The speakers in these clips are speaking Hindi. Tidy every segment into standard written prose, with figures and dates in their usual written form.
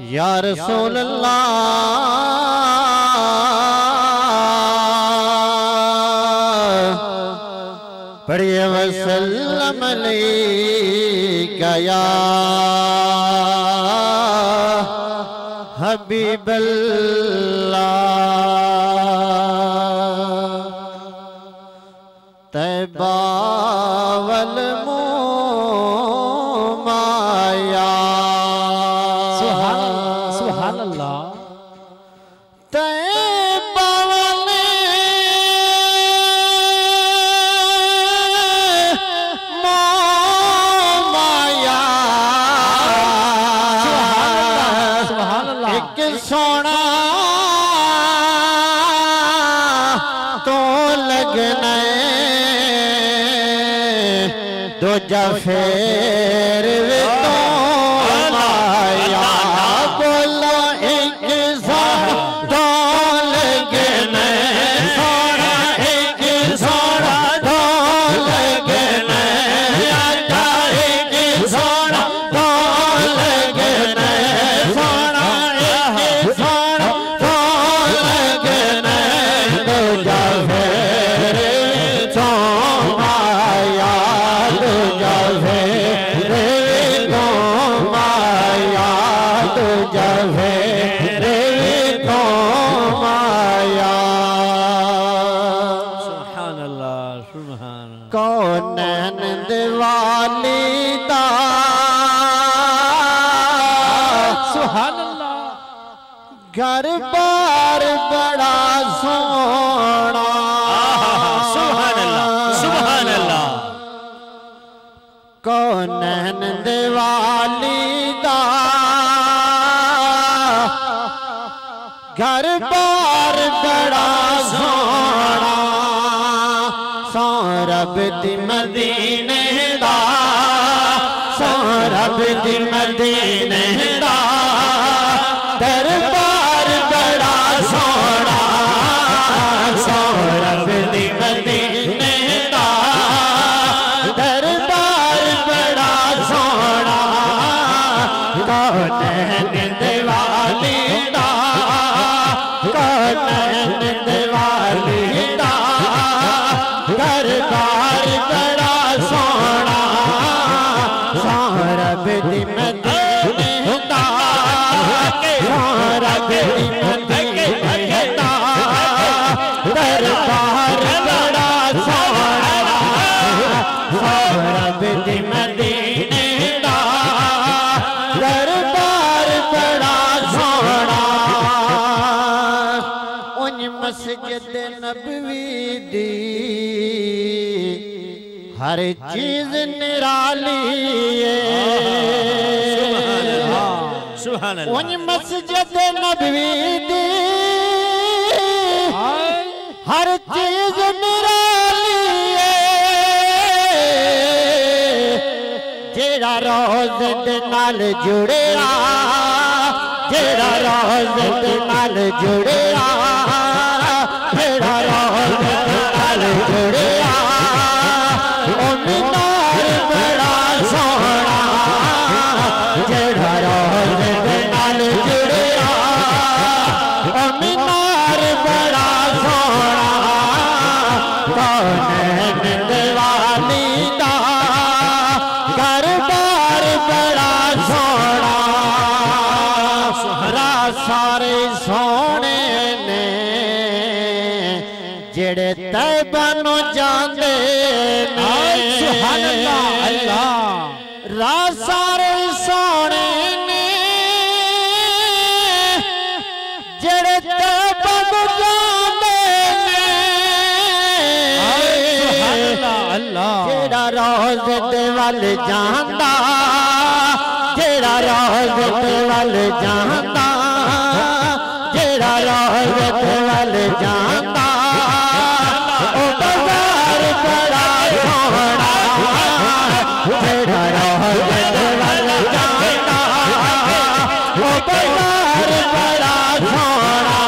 या रसूल अल्लाह पढ़िए वसल्लम अलैका या हबीबल्लाह तैबा वल माया सुभान अल्लाह तैबा वल माया सुभान अल्लाह एक सोना तो लगना दूजा फेर तो माया बोलो एक सोना लगना सोना एक सोना तो लगना आजा एक सोना तो लगना सोना एक सोना तो लगना दूजा फेर तो माया दूजा फेर तो माया दूजा फेर तो माया सुभान अल्लाह सुभान कौनैन दिवाली दा सुभान अल्लाह घर बार बड़ा सोना सुभान अल्लाह सुभान अल्लाह कौनैन दिवाली दा घर बार बड़ा सोना सौरभ दी मदीने दा सौरभ दी मदीने दा दरबार बड़ा सोना सौरभ दी मदीने दा दरबार बड़ा सोना कौनैन दिवाली दा कौनैन दिवाली दा दरबार बड़ा सोना सौरभ दी मदीने दा सौरभ दी मदीने दा दरबार बड़ा सोना सौरभ दी मदीने दा दरबार बड़ा सोना उन मस्जिद नबवी दी हर चीज निराली सुभान अल्लाह उन मस्जिद नबवी दी हर चीज निराली जेड़ा रोज दे नाल जुड़िया जेड़ा रोज दे नाल जुड़िया जेड़ा रोज दे नाल जुड़िया ओ मीनार बड़ा सोना जेड़ा रोज दे नाल जुड़िया ओ मीनार बड़ा सोना कौनैन दिवाली दा घर बार बड़ा सोना सारे सोने ने जेड़े तैबा नु जांदे ने सुभान अल्लाह अल्लाह सारे सोने ने जेड़े तैबा नु जांदे ने सुभान अल्लाह अल्लाह जेड़ा रोज दे वल जांदा जेड़ा रोज दे वल जांदा जेड़ा रोज दे वल जांदा ओ बाजार बड़ा सोना जेड़ा रोज दे वल जांदा ओ बाजार बड़ा सोना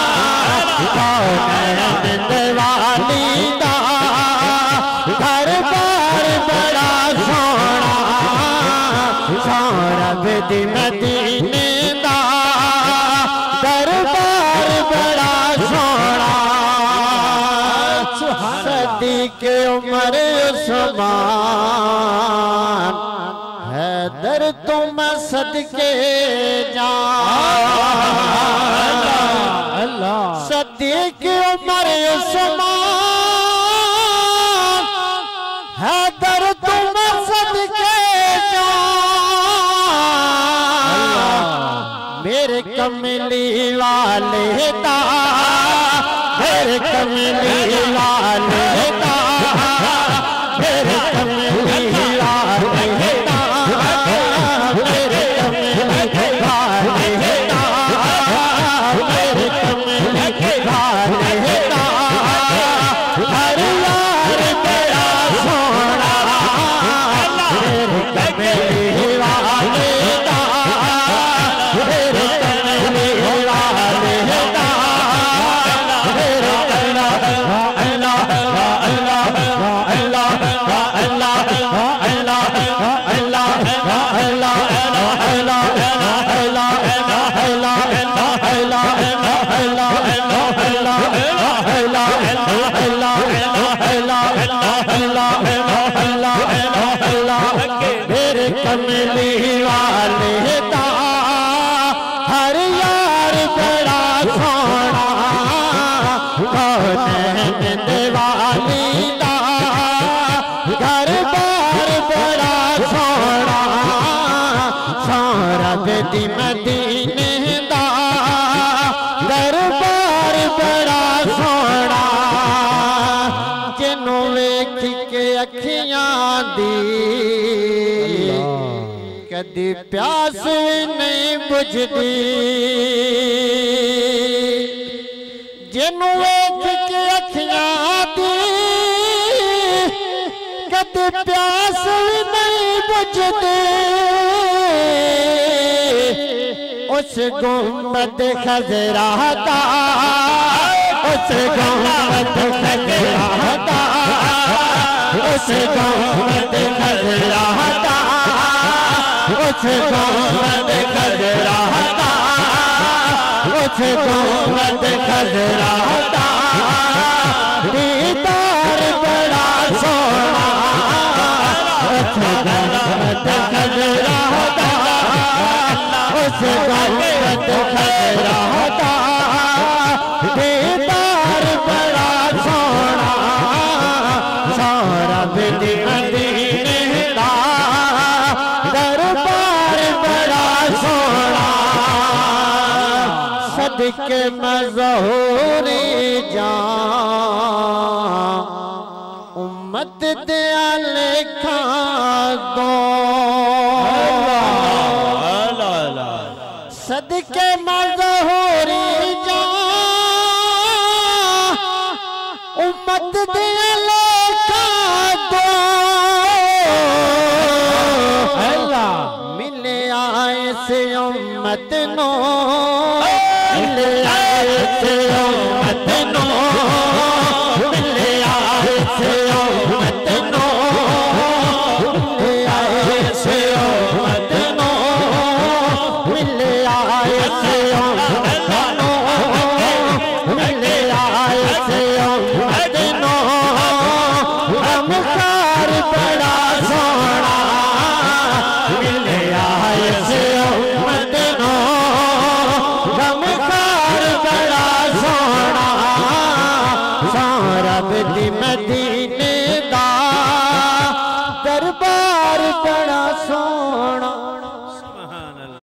कौनैन दिवाली दा घर बार बड़ा सोना सौरभ दी मदीने दा सदीक उमर उस्मान हैदर तुम सदके जा अल्लाह सदीक उमर उस्मान हैदर तुम सदके जा मेरे कमली वाले दा मेरे कमली वाले दा मेरे कमली वाले दा मेरे कमली वाले दा मेरे कमली वाले दा हर यार बड़ा सोना मेरे कमली वाले दा मेरे कमली वाले दा मेरे कमली वाले दा हर यार बड़ा सोना कौन दिवाली दा घर बार बड़ा सोना सौरभ दी मदीने दा दरबार बड़ा सोना जिन्हों वेख के अखियां दी कदी प्यास नहीं बुझदी जिन्हों वेख के अखियां दी कदी प्यास नहीं बुझदी उस गुंबद खजरा दा उस गुंबद खजरा दा उस गुंबद खजरा दा उस गुंबद खजरा दा उस गुंबद खजरा दा दीदार बड़ा सोना उस गुंबद खजरा दा उस गुंबद खजरा दा दीदार बड़ा सोना सौरभ दी मदीने दा दरबार बड़ा सोना सदके मज़हूरी जान उम्मत दे लेखा दो सदके मज़हूरी जान उम्मत दे लेखा दो मिले आए से उम्मत नो मिले आए से उम्मत नो मिले आए से उम्मत नो मिले आए से उम्मत नो मिले आए से उम्मत नो मिले आए से उम्मत नो हमकार बड़ा सोना मिले आए से उम्मत नो हमकार बड़ा सोना सौरभ दी मदीने